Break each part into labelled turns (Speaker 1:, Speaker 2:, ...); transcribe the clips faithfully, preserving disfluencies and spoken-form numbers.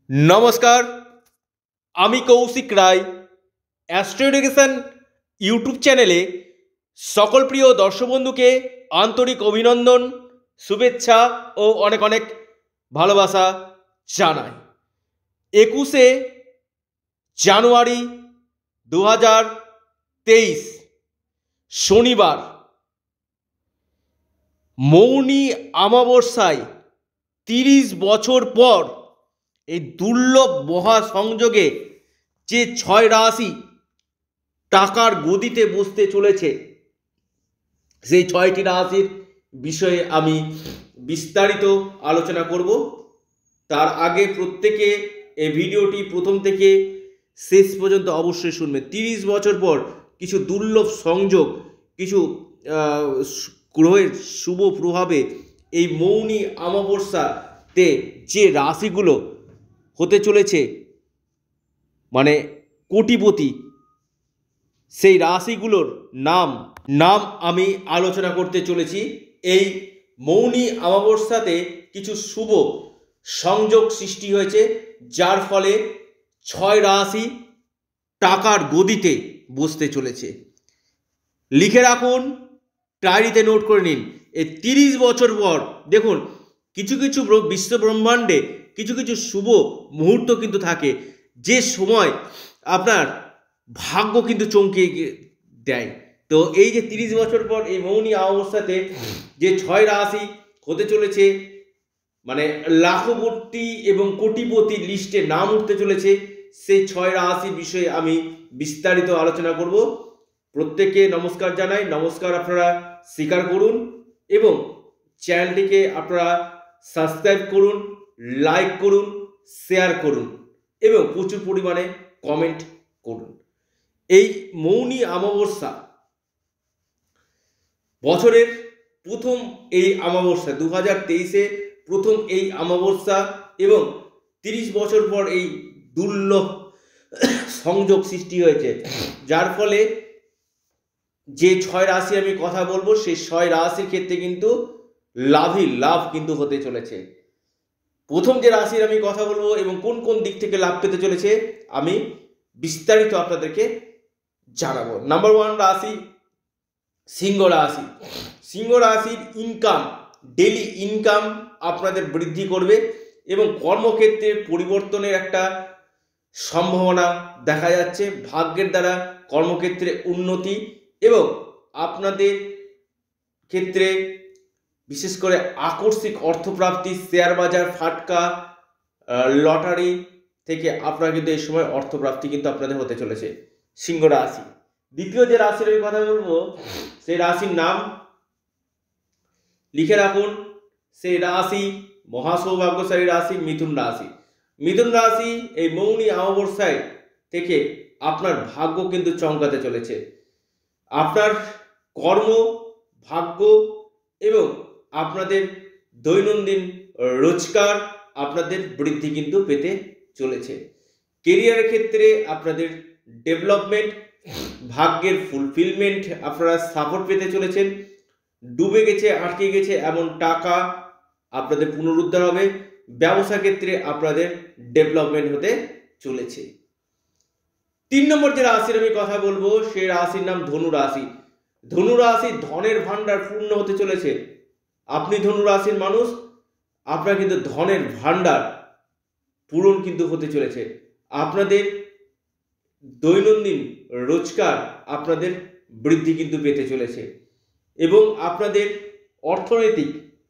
Speaker 1: নমস্কার, আমি Kaushik Roy. Astro education YouTube চ্যানেলে সকল প্রিয় দর্শক বন্ধুকে আন্তরিক অভিনন্দন, শুভেচ্ছা ও অনেক অনেক ভালোবাসা জানাই। একুশে জানুয়ারি দু হাজার তেইশ শনিবার মৌনী অমাবস্যায় তিরিশ বছর পর এই দুর্লভ মহাসংযোগে যে ছয় রাশি টাকার গদিতে বসতে চলেছে, সেই ছয়টি রাশির বিষয়ে আমি বিস্তারিত আলোচনা করব। তার আগে প্রত্যেকে এই ভিডিওটি প্রথম থেকে শেষ পর্যন্ত অবশ্যই শুনবে। তিরিশ বছর পর কিছু দুর্লভ সংযোগ, কিছু গ্রহের শুভ প্রভাবে এই মৌনী অমাবস্যাতে যে রাশিগুলো হতে চলেছে মানে কোটিপতি, সেই রাশিগুলোর নাম নাম আমি আলোচনা করতে চলেছি। এই মৌনী অমাবস্যাতে কিছু শুভ সংযোগ সৃষ্টি হয়েছে, যার ফলে ছয় রাশি টাকার গদিতে বসতে চলেছে। লিখে রাখুন, ডায়েরিতে নোট করে নিন। এই তিরিশ বছর পর দেখুন, কিছু কিছু বিশ্ব ব্রহ্মাণ্ডে কিছু কিছু শুভ মুহূর্ত কিন্তু থাকে, যে সময় আপনার ভাগ্য কিন্তু চমকে দেয়। তো এই যে তিরিশ বছর পর এই মৌনী অমাবস্যাতে যে ছয় রাশি হতে চলেছে, মানে লাখপতি এবং কোটিপতি লিস্টে নাম উঠতে চলেছে, সেই ছয় রাশির বিষয়ে আমি বিস্তারিত আলোচনা করব। প্রত্যেককে নমস্কার জানাই। নমস্কার আপনারা স্বীকার করুন এবং চ্যানেলটিকে আপনারা সাবস্ক্রাইব করুন, লাইক করুন, শেয়ার করুন এবং প্রচুর পরিমাণে কমেন্ট করুন। এই মৌনী অমাবস্যা বছরের প্রথম এই অমাবস্যা, দু হাজার তেইশে প্রথম এই অমাবস্যা এবং তিরিশ বছর পর এই দুর্লভ সংযোগ সৃষ্টি হয়েছে, যার ফলে যে ছয় রাশি আমি কথা বলবো, সেই ছয় রাশির ক্ষেত্রে কিন্তু লাভই লাভ কিন্তু হতে চলেছে। প্রথম যে রাশির আমি কথা বলবো এবং কোন কোন দিক থেকে লাভ পেতে চলেছে আমি বিস্তারিত আপনাদেরকে জানাবো। নাম্বার ওয়ান রাশি সিংহ রাশি। সিংহ রাশির ইনকাম, ডেলি ইনকাম আপনাদের বৃদ্ধি করবে এবং কর্মক্ষেত্রে পরিবর্তনের একটা সম্ভাবনা দেখা যাচ্ছে। ভাগ্যের দ্বারা কর্মক্ষেত্রে উন্নতি এবং আপনাদের ক্ষেত্রে বিশেষ করে আকস্মিক অর্থপ্রাপ্তি, শেয়ার বাজার, ফাটকা, লটারি থেকে আপনারা কিন্তু এই সময় অর্থপ্রাপ্তি কিন্তু আপনাদের হতে চলেছে সিংহ রাশি। দ্বিতীয় যে রাশির আমি কথা বলবো, সেই রাশির নাম লিখে রাখুন। সেই রাশি মহাসৌভাগ্যশালী রাশি মিথুন রাশি। মিথুন রাশি এই মৌনী অমাবস্যায় থেকে আপনার ভাগ্য কিন্তু চমকাতে চলেছে। আপনার কর্ম, ভাগ্য এবং আপনাদের দৈনন্দিন রোজগার আপনাদের বৃদ্ধি কিন্তু পেতে চলেছে। কেরিয়ারের ক্ষেত্রে আপনাদের ডেভেলপমেন্ট, ভাগ্যের ফুলফিলমেন্ট, আপনারা সাপোর্ট পেতে চলেছেন। ডুবে গেছে, আটকে গেছে এমন টাকা আপনাদের পুনরুদ্ধার হবে। ব্যবসা ক্ষেত্রে আপনাদের ডেভেলপমেন্ট হতে চলেছে। তিন নম্বর যে রাশির আমি কথা বলবো, সেই রাশির নাম ধনু রাশি। ধনু রাশি ধনের ভান্ডার পূর্ণ হতে চলেছে। আপনি ধনু রাশির মানুষ, আপনার কিন্তু ধনের ভান্ডার পূরণ কিন্তু হতে চলেছে। আপনাদের দৈনন্দিন রোজগার আপনাদের বৃদ্ধি কিন্তু পেতে চলেছে এবং আপনাদের অর্থনৈতিক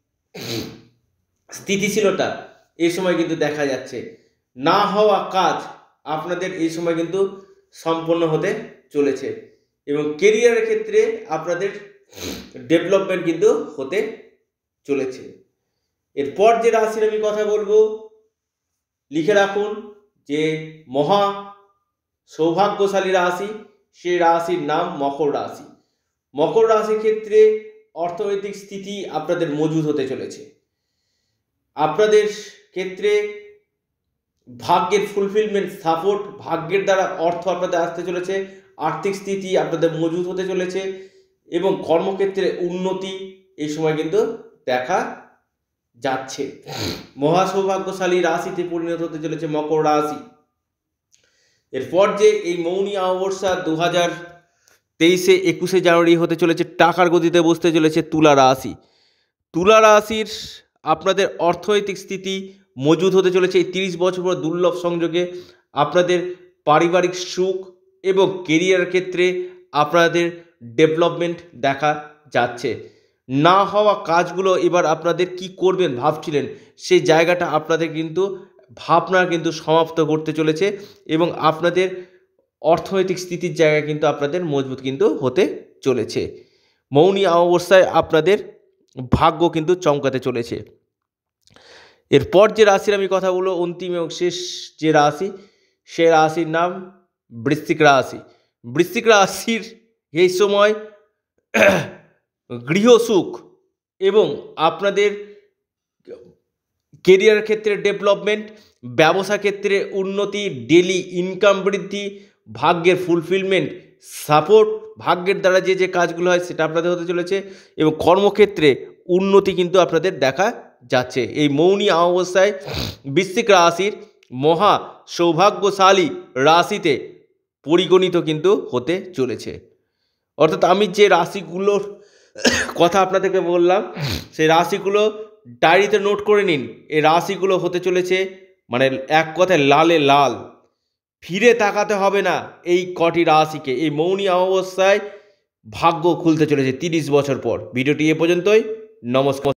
Speaker 1: স্থিতিশীলতা এই সময় কিন্তু দেখা যাচ্ছে। না হওয়া কাজ আপনাদের এই সময় কিন্তু সম্পন্ন হতে চলেছে এবং কেরিয়ারের ক্ষেত্রে আপনাদের ডেভেলপমেন্ট কিন্তু হতে চলেছে। এরপর যে রাশির আমি কথা বলবো, লিখে রাখুন যে মহা সৌভাগ্যশালী রাশি, সেই রাশির নাম মকর রাশি। মকর রাশির ক্ষেত্রে অর্থনৈতিক স্থিতি আপনাদের মজবুত হতে চলেছে। আপনাদের ক্ষেত্রে ভাগ্যের ফুলফিলমেন্ট, সাপোর্ট, ভাগ্যের দ্বারা অর্থ আপনাদের আসতে চলেছে। আর্থিক স্থিতি আপনাদের মজবুত হতে চলেছে এবং কর্মক্ষেত্রে উন্নতি এই সময় কিন্তু দেখা যাচ্ছে। মহা সৌভাগ্যশালী রাশিতে পরিণত হতে চলেছে মকর রাশি। এরপর যে এই মৌনী অমাবস্যা দু হাজার তেইশে একুশে জানুয়ারি হতে চলেছে, টাকার গতিতে বসতে চলেছে তুলা রাশি। তুলা রাশির আপনাদের অর্থনৈতিক স্থিতি মজুদ হতে চলেছে এই তিরিশ বছর পর দুর্লভ সংযোগে। আপনাদের পারিবারিক সুখ এবং কেরিয়ার ক্ষেত্রে আপনাদের ডেভেলপমেন্ট দেখা যাচ্ছে। না হওয়া কাজগুলো এবার আপনাদের কি করবেন ভাবছিলেন, সেই জায়গাটা আপনাদের কিন্তু ভাবনা কিন্তু সমাপ্ত করতে চলেছে এবং আপনাদের অর্থনৈতিক স্থিতির জায়গায় কিন্তু আপনাদের মজবুত কিন্তু হতে চলেছে। মৌনী অমাবস্যায় আপনাদের ভাগ্য কিন্তু চমকাতে চলেছে। এরপর যে রাশির আমি কথা বলবো, অন্তিম এবং শেষ যে রাশি, সে রাশির নাম বৃশ্চিক রাশি। বৃশ্চিক রাশির এই সময় গৃহসুখ এবং আপনাদের কেরিয়ার ক্ষেত্রে ডেভেলপমেন্ট, ব্যবসা ক্ষেত্রে উন্নতি, ডেলি ইনকাম বৃদ্ধি, ভাগ্যের ফুলফিলমেন্ট, সাপোর্ট, ভাগ্যের দ্বারা যে যে কাজগুলো হয় সেটা আপনাদের হতে চলেছে এবং কর্মক্ষেত্রে উন্নতি কিন্তু আপনাদের দেখা যাচ্ছে। এই মৌনী অমাবস্যায় বৃশ্চিক রাশির মহা সৌভাগ্যশালী রাশিতে পরিগণিত কিন্তু হতে চলেছে। অর্থাৎ আমি যে রাশিগুলোর কথা আপনাদেরকে বললাম সেই রাশিগুলো ডায়েরিতে নোট করে নিন। এই রাশিগুলো হতে চলেছে মানে এক কথায় লালে লাল, ফিরে তাকাতে হবে না এই কটি রাশিকে। এই মৌনী অমাবস্যায় ভাগ্য খুলতে চলেছে তিরিশ বছর পর। ভিডিওটি এ পর্যন্তই, নমস্কার।